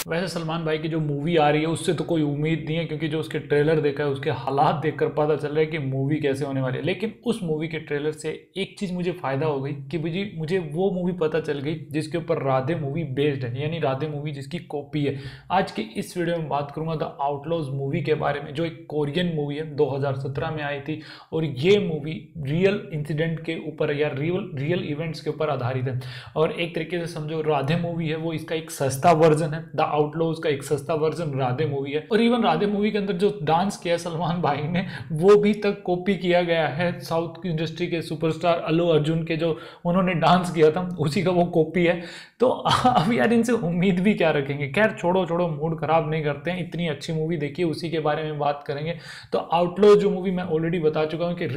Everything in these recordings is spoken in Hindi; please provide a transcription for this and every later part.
वैसे सलमान भाई की जो मूवी आ रही है उससे तो कोई उम्मीद नहीं है, क्योंकि जो उसके ट्रेलर देखा है उसके हालात देखकर पता चल रहा है कि मूवी कैसे होने वाली है। लेकिन उस मूवी के ट्रेलर से एक चीज़ मुझे फ़ायदा हो गई कि मुझे वो मूवी पता चल गई जिसके ऊपर राधे मूवी बेस्ड है, यानी राधे मूवी जिसकी कॉपी है। आज की इस वीडियो में बात करूंगा द आउटलॉज मूवी के बारे में, जो एक कोरियन मूवी है, 2017 में आई थी। और ये मूवी रियल इंसिडेंट के ऊपर या रियल इवेंट्स के ऊपर आधारित है। और एक तरीके से समझो राधे मूवी है वो इसका एक सस्ता वर्जन है, द आउटलॉज का एक सस्ता वर्जन राधे मूवी है। और इवन राधे मूवी के अंदर जो डांस किया सलमान भाई ने वो भी तक कॉपी किया गया है साउथ की इंडस्ट्री के सुपरस्टार अल्लू अर्जुन के, जो उन्होंने डांस किया था उसी का वो कॉपी है। तो अब यार इनसे उम्मीद भी क्या रखेंगे। खैर छोड़ो, मूड खराब नहीं करते हैं, इतनी अच्छी मूवी देखिए, उसी के बारे में बात करेंगे। तो आउटलॉज जो मूवी मैं ऑलरेडी बता चुका हूँ कि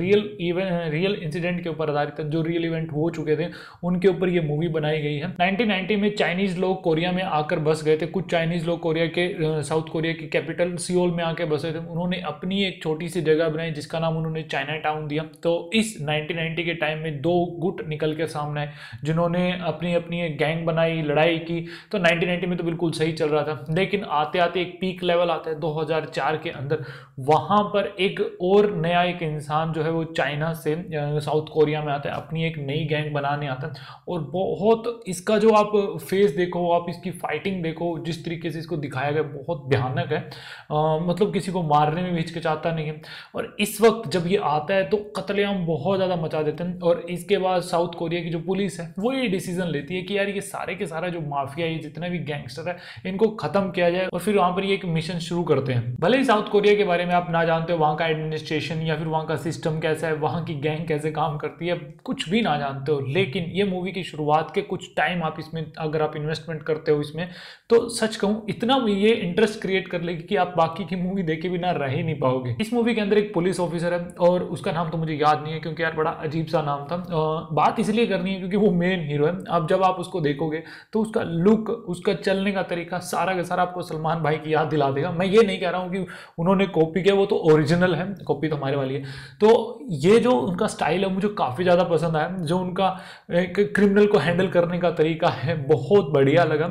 रियल इंसिडेंट के ऊपर आधारित है, जो रियल इवेंट हो चुके थे उनके ऊपर ये मूवी बनाई गई है। 1990 में चाइनीज लोग कोरिया में आकर बस गए थे। कुछ चाइनीज लोग कोरिया के साउथ कोरिया की कैपिटल सियोल में आके बसे थे। उन्होंने अपनी एक छोटी सी जगह बनाई जिसका नाम उन्होंने चाइना टाउन दिया। तो इस 1990 के टाइम में दो गुट निकल के सामने आए जिन्होंने अपनी अपनी एक गैंग बनाई, लड़ाई की। तो 1990 में तो बिल्कुल सही चल रहा था, लेकिन आते आते एक पीक लेवल आता है 2004 के अंदर। वहां पर एक और नया एक इंसान जो है वो चाइना से साउथ कोरिया में आता है, अपनी एक नई गैंग बनाने आता है। और बहुत इसका जो आप फेस देखो, आप इसकी फाइटिंग देखो, जिस तरीके से इसको दिखाया गया बहुत भयानक है। मतलब किसी को मारने में भी हिचकिचाता नहीं है। और इस वक्त जब ये आता है तो कत्लेआम बहुत ज़्यादा मचा देते हैं। और इसके बाद साउथ कोरिया की जो पुलिस है वो ये डिसीजन लेती है कि यार ये सारे के सारा जो माफिया है, जितने भी गैंगस्टर है, इनको खत्म किया जाए। और फिर वहां पर ये एक मिशन शुरू करते हैं। भले ही साउथ कोरिया के बारे में आप ना जानते हो, वहां का एडमिनिस्ट्रेशन या फिर वहां का सिस्टम कैसा है, वहां की गैंग कैसे काम करती है, कुछ भी ना जानते हो, लेकिन ये मूवी की शुरुआत के कुछ टाइम आप इसमें अगर आप इन्वेस्टमेंट करते हो इसमें, तो सच कहूं इतना ये इंटरेस्ट क्रिएट कर लेगी कि आप बाकी की मूवी देखे बिना रह ही नहीं पाओगे। इस मूवी के अंदर एक पुलिस ऑफिसर है और उसका नाम तो मुझे याद नहीं है क्योंकि यार बड़ा अजीब सा नाम था। बात इसलिए करनी है क्योंकि वो मेन हीरो है। अब जब आप उसको देखोगे तो उसका लुक, उसका चलने का तरीका सारा का सारा आपको सलमान भाई की याद दिला देगा। मैं ये नहीं कह रहा हूँ कि उन्होंने कॉपी किया, वो तो ओरिजिनल है, कॉपी तो हमारे वाली है। तो ये जो उनका स्टाइल है मुझे काफ़ी ज़्यादा पसंद आया। जो उनका एक क्रिमिनल को हैंडल करने का तरीका है बहुत बढ़िया लगा।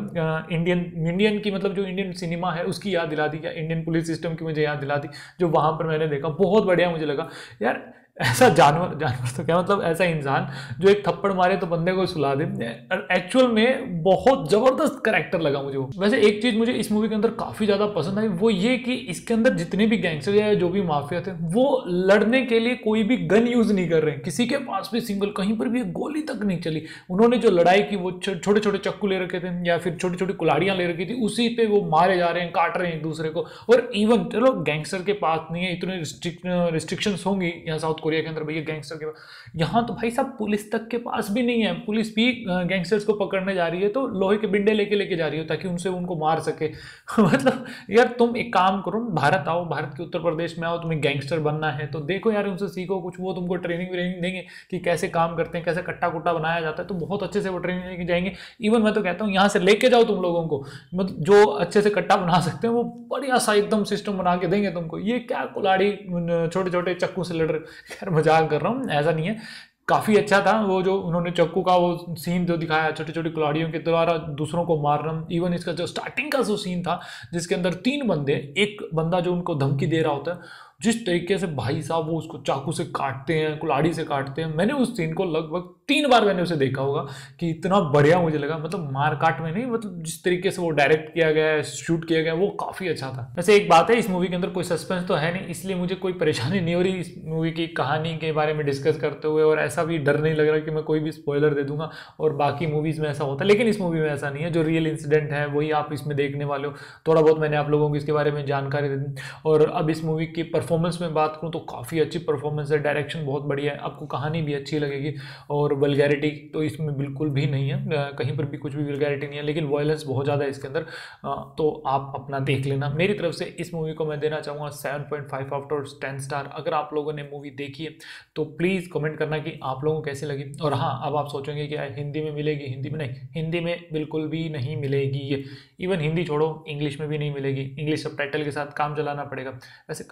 इंडियन की मतलब जो इंडियन सिनेमा है उसकी याद दिला दी, या इंडियन पुलिस सिस्टम की मुझे याद दिला दी जो वहाँ पर मैंने देखा। बहुत बढ़िया मुझे लगा यार। ऐसा जानवर तो क्या मतलब ऐसा इंसान जो एक थप्पड़ मारे तो बंदे को सुला दे, एक्चुअल में बहुत जबरदस्त कैरेक्टर लगा मुझे वो। वैसे एक चीज मुझे इस मूवी के अंदर काफी ज्यादा पसंद आई, वो ये कि इसके अंदर जितने भी गैंगस्टर या जो भी माफिया थे वो लड़ने के लिए कोई भी गन यूज नहीं कर रहे हैं। किसी के पास भी सिंगल कहीं पर भी गोली तक नहीं चली। उन्होंने जो लड़ाई की वो छोटे छोटे चक्कू ले रखे थे या फिर छोटी छोटी कुल्हाड़ियां ले रखी थी, उसी पे वो मारे जा रहे हैं, काट रहे हैं एक दूसरे को। और इवन चलो गैंगस्टर के पास नहीं है, इतने रिस्ट्रिक्शन होंगी यहाँ साउथ कोरिया के अंदर भैया गैंगस्टर के पास, यहाँ तो भाई साहब पुलिस तक के पास भी नहीं है। पुलिस भी गैंगस्टर्स को पकड़ने जा रही है तो लोहे के बिंडे लेके जा रही हो ताकि उनसे उनको मार सके। मतलब यार तुम एक काम करो, भारत आओ, भारत के उत्तर प्रदेश में आओ, तुम्हें गैंगस्टर बनना है तो देखो यार उनसे सीखो कुछ। वो तुमको ट्रेनिंग देंगे कि कैसे काम करते हैं, कैसे कट्टा कुट्टा बनाया जाता है, तो बहुत अच्छे से वो ट्रेनिंग लेके जाएंगे। इवन मैं तो कहता हूँ यहाँ से लेके जाओ तुम लोगों को, मतलब जो अच्छे से कट्टा बना सकते हैं वो बढ़िया सा एकदम सिस्टम बना के देंगे तुमको। ये क्या कुल्हाड़ी छोटे छोटे चक्कू से लड़ रहे। खैर मजाक कर रहा हूँ, ऐसा नहीं है। काफी अच्छा था वो जो उन्होंने चक्कू का वो सीन जो दिखाया, छोटी छोटी कुल्हाड़ियों के द्वारा दूसरों को मारना। इवन इसका जो स्टार्टिंग का जो सीन था जिसके अंदर 3 बंदे, एक बंदा जो उनको धमकी दे रहा होता है, जिस तरीके से भाई साहब वो उसको चाकू से काटते हैं, कुल्हाड़ी से काटते हैं, मैंने उस सीन को लगभग 3 बार मैंने उसे देखा होगा कि इतना बढ़िया मुझे लगा। मतलब मार काट में नहीं, मतलब जिस तरीके से वो डायरेक्ट किया गया है, शूट किया गया, वो काफी अच्छा था। वैसे एक बात है, इस मूवी के अंदर कोई सस्पेंस तो है नहीं, इसलिए मुझे कोई परेशानी नहीं हो रही इस मूवी की कहानी के बारे में डिस्कस करते हुए। और ऐसा भी डर नहीं लग रहा कि मैं कोई भी स्पॉइलर दे दूंगा और बाकी मूवीज में ऐसा होता है, लेकिन इस मूवी में ऐसा नहीं है। जो रियल इंसिडेंट है वही आप इसमें देखने वाले हो। थोड़ा बहुत मैंने आप लोगों को इसके बारे में जानकारी दे दी। और अब इस मूवी की परफॉर्मेंस में बात तो काफ़ी अच्छी परफॉर्मेंस है, डायरेक्शन बहुत बढ़िया है, आपको कहानी भी अच्छी लगेगी। और वल्गैरिटी तो इसमें बिल्कुल भी नहीं है, कहीं पर भी कुछ भी वल्गैरिटी नहीं है, लेकिन वायलेंस बहुत ज़्यादा है इसके अंदर। तो आप अपना देख लेना। मेरी तरफ से इस मूवी को मैं देना चाहूँगा 7.5 आउट ऑफ 10 स्टार। अगर आप लोगों ने मूवी देखी है तो प्लीज़ कमेंट करना कि आप लोगों को कैसी लगी। और हाँ, अब आप सोचेंगे कि हिंदी में मिलेगी, हिंदी में नहीं, हिंदी में बिल्कुल भी नहीं मिलेगी ये। इवन हिंदी छोड़ो, इंग्लिश में भी नहीं मिलेगी। इंग्लिश सबटाइटल के साथ काम चलाना पड़ेगा। वैसे काम चला लो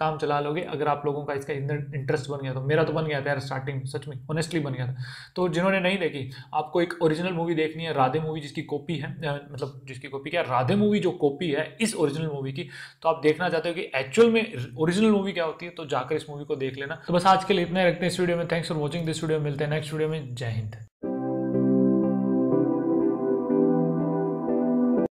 लोगे अगर आप लोगों का इसका इंटरेस्ट बन गया तो। मेरा तो बन गया था यार स्टार्टिंग, सच में ऑनेस्टली बन गया था। तो जिन्होंने नहीं देखी, आपको एक ओरिजिनल मूवी देखनी है, राधे मूवी जिसकी कॉपी है, मतलब जिसकी कॉपी क्या, राधे मूवी जो कॉपी है इस ओरिजिनल मूवी की, तो आप देखना चाहते हो कि एक्चुअल में ओरिजिनल मूवी क्या होती है, तो जाकर इस मूवी को देख लेना। तो बस आज के लिए इतना ही रखते हैं इस वीडियो में। Thanks for watching this video, मिलते हैं नेक्स्ट वीडियो में। जय हिंद।